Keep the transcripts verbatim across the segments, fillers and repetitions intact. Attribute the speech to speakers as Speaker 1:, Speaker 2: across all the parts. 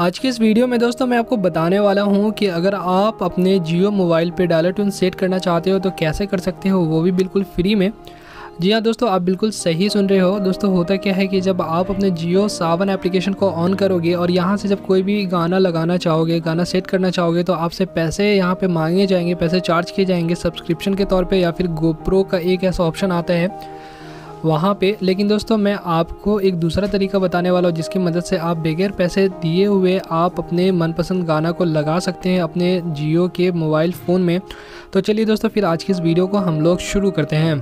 Speaker 1: आज की इस वीडियो में दोस्तों मैं आपको बताने वाला हूं कि अगर आप अपने जियो मोबाइल पे डायलर टोन सेट करना चाहते हो तो कैसे कर सकते हो, वो भी बिल्कुल फ्री में। जी हाँ दोस्तों, आप बिल्कुल सही सुन रहे हो। दोस्तों होता क्या है कि जब आप अपने जियो सावन एप्लीकेशन को ऑन करोगे और यहाँ से जब कोई भी गाना लगाना चाहोगे, गाना सेट करना चाहोगे, तो आपसे पैसे यहाँ पे मांगे जाएंगे, पैसे चार्ज किए जाएंगे सब्सक्रिप्शन के तौर पे, या फिर गोप्रो का एक ऐसा ऑप्शन आता है वहाँ पे। लेकिन दोस्तों मैं आपको एक दूसरा तरीका बताने वाला हूँ जिसकी मदद से आप बगैर पैसे दिए हुए आप अपने मनपसंद गाना को लगा सकते हैं अपने जियो के मोबाइल फ़ोन में। तो चलिए दोस्तों फिर आज की इस वीडियो को हम लोग शुरू करते हैं।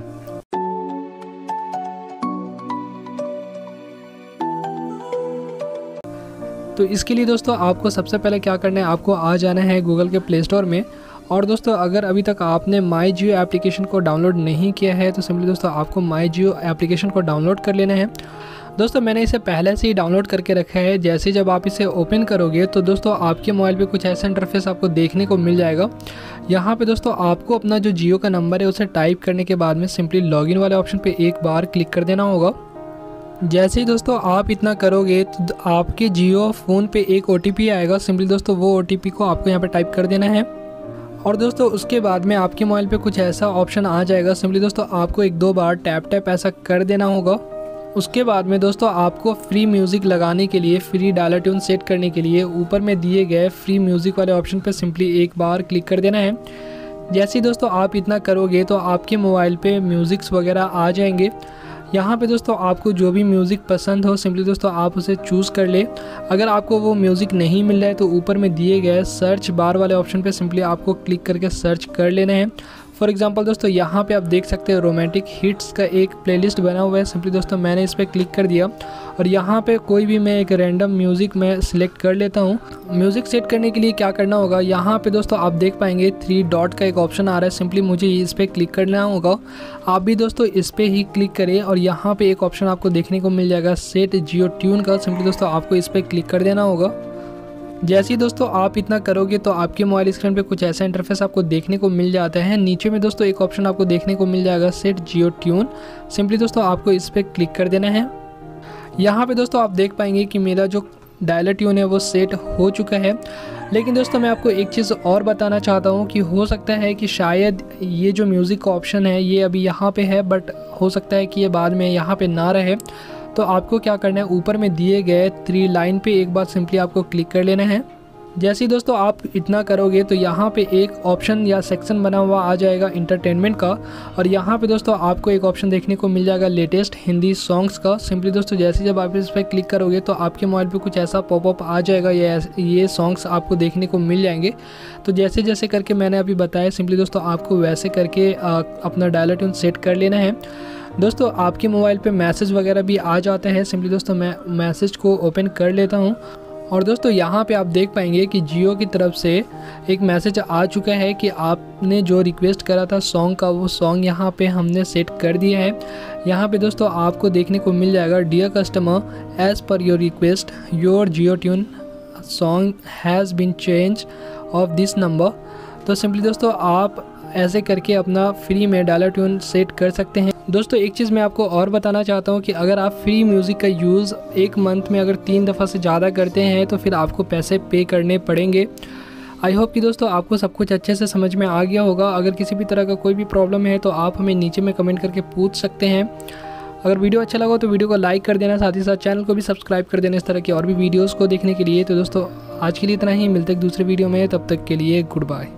Speaker 1: तो इसके लिए दोस्तों आपको सबसे पहले क्या करना है, आपको आ जाना है गूगल के प्ले स्टोर में। और दोस्तों अगर अभी तक आपने माई जियो एप्लीकेशन को डाउनलोड नहीं किया है तो सिंपली दोस्तों आपको माई जियो एप्लीकेशन को डाउनलोड कर लेना है। दोस्तों मैंने इसे पहले से ही डाउनलोड करके रखा है। जैसे जब आप इसे ओपन करोगे तो दोस्तों आपके मोबाइल पे कुछ ऐसा इंटरफेस आपको देखने को मिल जाएगा। यहाँ पे दोस्तों आपको अपना जो जियो का नंबर है उसे टाइप करने के बाद में सिंपली लॉगिन वाले ऑप्शन पे एक बार क्लिक कर देना होगा। जैसे ही दोस्तों आप इतना करोगे तो आपके जियो फ़ोन पे एक ओ टी पी आएगा। सिंपली दोस्तों वो ओ टी पी को आपको यहाँ पे टाइप कर देना है और दोस्तों उसके बाद में आपके मोबाइल पे कुछ ऐसा ऑप्शन आ जाएगा। सिंपली दोस्तों आपको एक दो बार टैप टैप ऐसा कर देना होगा। उसके बाद में दोस्तों आपको फ्री म्यूज़िक लगाने के लिए, फ्री डायलर ट्यून सेट करने के लिए ऊपर में दिए गए फ्री म्यूज़िक वाले ऑप्शन पे सिंपली एक बार क्लिक कर देना है। जैसे ही दोस्तों आप इतना करोगे तो आपके मोबाइल पे म्यूज़िक्स वगैरह आ जाएंगे। यहाँ पे दोस्तों आपको जो भी म्यूज़िक पसंद हो सिंपली दोस्तों आप उसे चूज़ कर ले। अगर आपको वो म्यूज़िक नहीं मिल रहा है तो ऊपर में दिए गए सर्च बार वाले ऑप्शन पे सिंपली आपको क्लिक करके सर्च कर लेना है। फॉर एग्जांपल दोस्तों यहाँ पे आप देख सकते हैं रोमांटिक हिट्स का एक प्लेलिस्ट बना हुआ है। सिंपली दोस्तों मैंने इस पर क्लिक कर दिया और यहाँ पे कोई भी मैं एक रैंडम म्यूज़िक मैं सिलेक्ट कर लेता हूँ। म्यूज़िक सेट करने के लिए क्या करना होगा, यहाँ पे दोस्तों आप देख पाएंगे थ्री डॉट का एक ऑप्शन आ रहा है। सिंपली मुझे इस पर क्लिक करना होगा। आप भी दोस्तों इस पर ही क्लिक करें और यहाँ पे एक ऑप्शन आपको देखने को मिल जाएगा सेट जियो ट्यून का। सिंपली दोस्तों आपको इस पर क्लिक कर देना होगा। जैसे ही दोस्तों आप इतना करोगे तो आपके मोबाइल स्क्रीन पे कुछ ऐसा इंटरफेस आपको देखने को मिल जाता है। नीचे में दोस्तों एक ऑप्शन आपको देखने को मिल जाएगा सेट जियो ट्यून। सिंपली दोस्तों आपको इस पर क्लिक कर देना है। यहाँ पे दोस्तों आप देख पाएंगे कि मेरा जो डायलर ट्यून है वो सेट हो चुका है। लेकिन दोस्तों मैं आपको एक चीज़ और बताना चाहता हूँ कि हो सकता है कि शायद ये जो म्यूज़िक का ऑप्शन है ये अभी यहाँ पे है, बट हो सकता है कि ये बाद में यहाँ पे ना रहे। तो आपको क्या करना है, ऊपर में दिए गए थ्री लाइन पे एक बार सिंपली आपको क्लिक कर लेना है। जैसे ही दोस्तों आप इतना करोगे तो यहाँ पे एक ऑप्शन या सेक्शन बना हुआ आ जाएगा इंटरटेनमेंट का, और यहाँ पे दोस्तों आपको एक ऑप्शन देखने को मिल जाएगा लेटेस्ट हिंदी सॉन्ग्स का। सिंपली दोस्तों जैसे जब आप इस पर क्लिक करोगे तो आपके मोबाइल पे कुछ ऐसा पॉपअप आ जाएगा, ये ये सॉन्ग्स आपको देखने को मिल जाएंगे। तो जैसे जैसे करके मैंने अभी बताया सिंपली दोस्तों आपको वैसे करके आ, अपना डायलर ट्यून सेट कर लेना है। दोस्तों आपके मोबाइल पे मैसेज वगैरह भी आ जाते हैं। सिंपली दोस्तों मैं मैसेज को ओपन कर लेता हूं और दोस्तों यहाँ पे आप देख पाएंगे कि जियो की तरफ से एक मैसेज आ चुका है कि आपने जो रिक्वेस्ट करा था सॉन्ग का वो सॉन्ग यहाँ पे हमने सेट कर दिया है। यहाँ पे दोस्तों आपको देखने को मिल जाएगा dear customer as per your request your Jio tune song has been change of this number. तो सिंपली दोस्तों आप ऐसे करके अपना फ्री में डायलर ट्यून सेट कर सकते हैं। दोस्तों एक चीज़ मैं आपको और बताना चाहता हूँ कि अगर आप फ्री म्यूज़िक का यूज़ एक मंथ में अगर तीन दफ़ा से ज़्यादा करते हैं तो फिर आपको पैसे पे करने पड़ेंगे। आई होप कि दोस्तों आपको सब कुछ अच्छे से समझ में आ गया होगा। अगर किसी भी तरह का कोई भी प्रॉब्लम है तो आप हमें नीचे में कमेंट करके पूछ सकते हैं। अगर वीडियो अच्छा लगा तो वीडियो को लाइक कर देना, साथ ही साथ चैनल को भी सब्सक्राइब कर देना इस तरह की और भी वीडियोज़ को देखने के लिए। तो दोस्तों आज के लिए इतना ही, मिलते हैं दूसरे वीडियो में, तब तक के लिए गुड बाय।